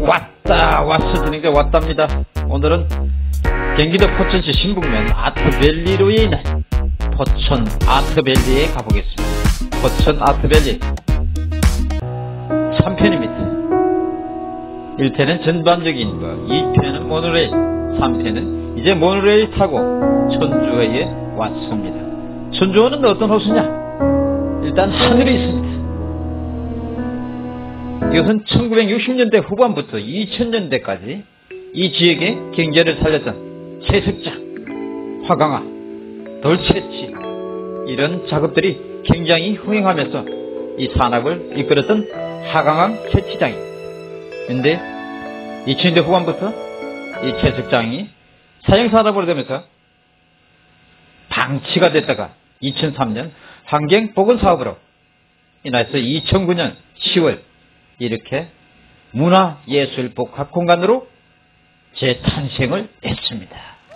왔습니다. 왔답니다. 오늘은 경기도 포천시 신북면 아트밸리로 있는 포천 아트밸리에 가보겠습니다. 포천 아트밸리 3편입니다. 1편은 전반적인 거, 2편은 모노레일, 3편은 이제 모노레일 타고 천주호에 왔습니다. 천주호는 어떤 호수냐? 일단 하늘이 있습니다. 이것은 1960년대 후반부터 2000년대까지 이 지역의 경제를 살렸던 채석장, 화강화, 돌채취 이런 작업들이 굉장히 흥행하면서 이 산업을 이끌었던 하강항 채취장입니다. 그런데 2000년대 후반부터 이 채석장이 사형산업으로 되면서 방치가 됐다가 2003년 환경보건사업으로 인해서 2009년 10월 이렇게 문화예술복합공간으로 재탄생을 했습니다.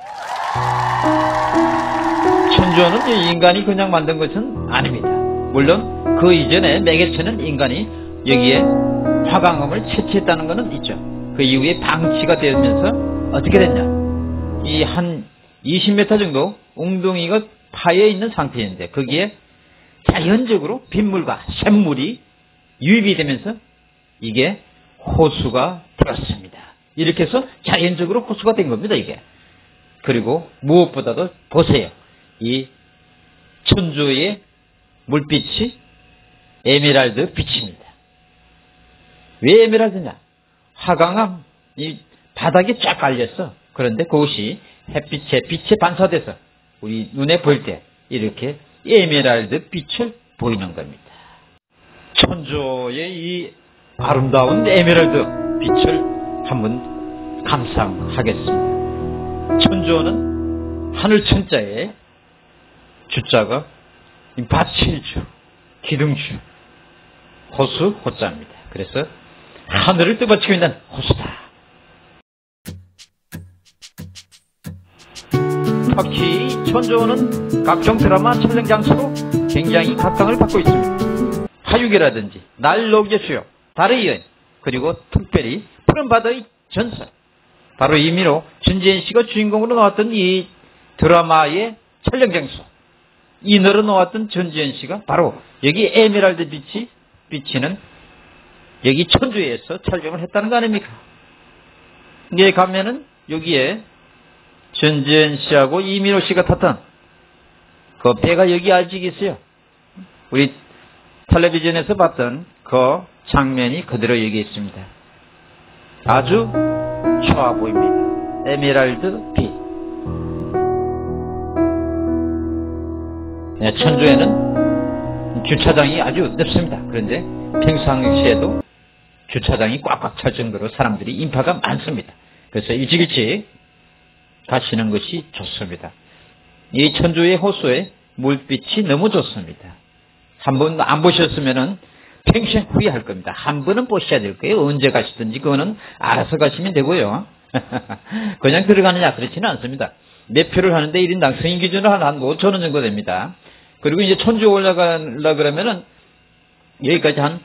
천주호는 인간이 그냥 만든 것은 아닙니다. 물론 그 이전에 매개체는 인간이 여기에 화강암을 채취했다는 것은 있죠. 그 이후에 방치가 되면서 어떻게 됐냐? 이 한 20m 정도 웅덩이가 파여 있는 상태인데 거기에 자연적으로 빗물과 샘물이 유입이 되면서 이게 호수가 되었습니다. 이렇게 해서 자연적으로 호수가 된 겁니다, 이게. 그리고 무엇보다도 보세요. 이 천주의 물빛이 에메랄드 빛입니다. 왜 에메랄드냐? 화강암 이 바닥에 쫙 깔렸어. 그런데 그것이 햇빛에 빛에 반사돼서 우리 눈에 보일 때 이렇게 에메랄드 빛을 보이는 겁니다. 천주의 이 아름다운 에메랄드 빛을 한번 감상하겠습니다. 천주호는 하늘천자에 주자가 밭칠주, 기둥주, 호수, 호자입니다. 그래서 하늘을 뜨받치고 있는 호수다. 특히 천주호는 각종 드라마 촬영 장소로 굉장히 각광을 받고 있습니다. 하유계라든지 날록여수요, 달의 여인, 그리고 특별히 푸른바다의 전설, 바로 임의로 전지현 씨가 주인공으로 나왔던 이 드라마의 촬영 장소, 인어로 나왔던 전지현 씨가 바로 여기 에메랄드 빛이 비치는 여기 천주에서 촬영을 했다는 거 아닙니까? 여기 가면은 여기에 전지현 씨하고 이민호 씨가 탔던 그 배가 여기 아직 있어요. 우리 텔레비전에서 봤던 그 장면이 그대로 여기 있습니다. 아주 좋아 보입니다. 에메랄드 빛. 천주에는 주차장이 아주 넓습니다. 그런데 평상시에도 주차장이 꽉꽉 찰 정도로 사람들이 인파가 많습니다. 그래서 일찍 가시는 것이 좋습니다. 이 천주의 호수의 물빛이 너무 좋습니다. 한 번 안 보셨으면은 평생 후회할 겁니다. 한 번은 보셔야 될 거예요. 언제 가시든지 그거는 알아서 가시면 되고요. 그냥 들어가느냐 그렇지는 않습니다. 매표를 하는데 1인당 승인 기준으로 한 5,000원 정도 됩니다. 그리고 이제 천주 올라가려 그러면은 여기까지 한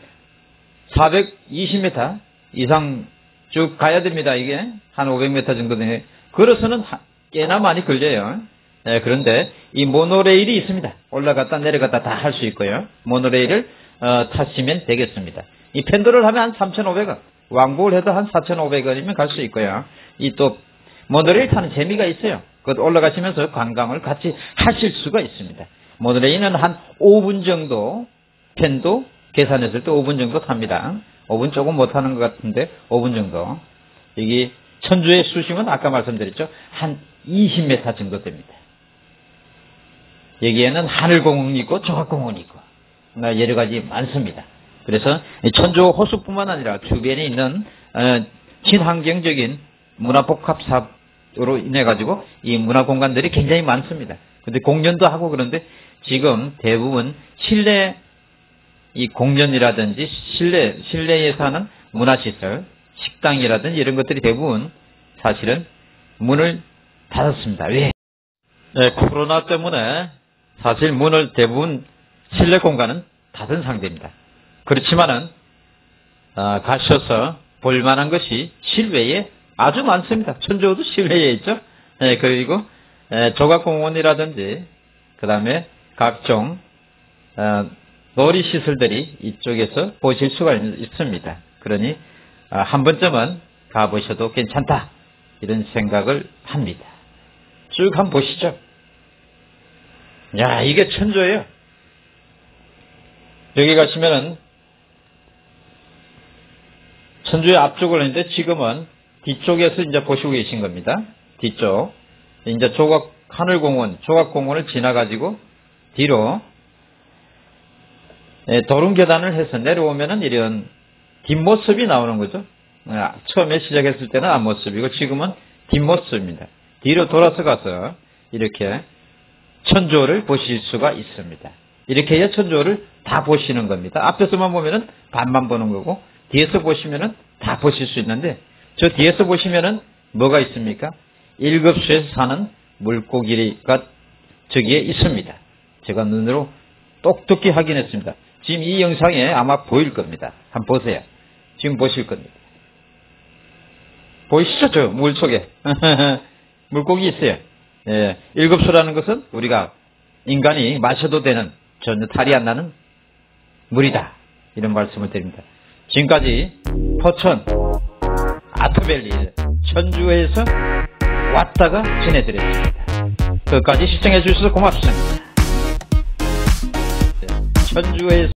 420m 이상 쭉 가야 됩니다. 이게 한 500m 정도 되네. 걸어서는 꽤나 많이 걸려요. 네, 그런데 이 모노레일이 있습니다. 올라갔다 내려갔다 다 할 수 있고요. 모노레일을 타시면 되겠습니다. 이 펜도를 하면 한 3,500원, 왕복을 해도 한 4,500원이면 갈 수 있고요. 이 또 모노레일 타는 재미가 있어요. 그 올라가시면서 관광을 같이 하실 수가 있습니다. 모노레일은 한 5분 정도, 펜도 계산했을 때 5분 정도 탑니다. 5분 조금 못 타는 것 같은데 5분 정도. 여기 천주의 수심은 아까 말씀드렸죠. 한 20m 정도 됩니다. 여기에는 하늘공원이 있고 조각공원이 있고 여러 가지 많습니다. 그래서 천주 호수뿐만 아니라 주변에 있는 친환경적인 문화복합사업으로 인해 가지고 이 문화공간들이 굉장히 많습니다. 근데 공연도 하고 그런데 지금 대부분 실내 이 공연이라든지 실내에서 하는 문화시설, 식당이라든지 이런 것들이 대부분 사실은 문을 닫았습니다. 왜? 네, 코로나 때문에 사실 문을 대부분 실내 공간은 닫은 상태입니다. 그렇지만은 가셔서 볼만한 것이 실외에 아주 많습니다. 천주호도 실외에 있죠. 그리고 조각공원이라든지 그 다음에 각종 놀이시설들이 이쪽에서 보실 수가 있습니다. 그러니 한 번쯤은 가보셔도 괜찮다 이런 생각을 합니다. 쭉 한번 보시죠. 야, 이게 천조예요. 여기 가시면은 천주의 앞쪽을 했는데 지금은 뒤쪽에서 이제 보시고 계신 겁니다. 뒤쪽. 이제 하늘공원, 조각공원을 지나가지고 뒤로 도rum계단을 해서 내려오면은 이런 뒷모습이 나오는 거죠. 처음에 시작했을 때는 앞모습이고 지금은 뒷모습입니다. 뒤로 돌아서 가서 이렇게 천조를 보실 수가 있습니다. 이렇게 해야 천조를 다 보시는 겁니다. 앞에서만 보면은 반만 보는 거고 뒤에서 보시면은 다 보실 수 있는데 저 뒤에서 보시면은 뭐가 있습니까? 일급수에서 사는 물고기가 저기에 있습니다. 제가 눈으로 똑똑히 확인했습니다. 지금 이 영상에 아마 보일 겁니다. 한번 보세요. 지금 보실 겁니다. 보이시죠? 저 물속에 물고기 있어요. 예, 일급수라는 것은 우리가 인간이 마셔도 되는 전혀 탈이 안 나는 물이다. 이런 말씀을 드립니다. 지금까지 포천 아트밸리 천주에서 왔다가 지내드렸습니다. 끝까지 시청해 주셔서 고맙습니다. 천주에서